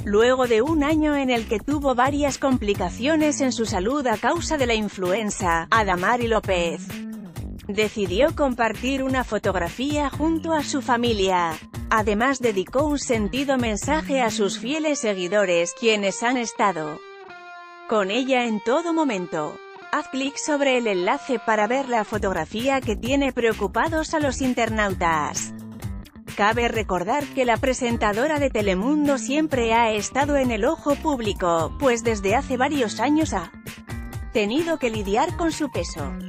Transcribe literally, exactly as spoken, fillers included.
Luego de un año en el que tuvo varias complicaciones en su salud a causa de la influenza, Adamari López decidió compartir una fotografía junto a su familia. Además dedicó un sentido mensaje a sus fieles seguidores, quienes han estado con ella en todo momento. Haz clic sobre el enlace para ver la fotografía que tiene preocupados a los internautas. Cabe recordar que la presentadora de Telemundo siempre ha estado en el ojo público, pues desde hace varios años ha tenido que lidiar con su peso.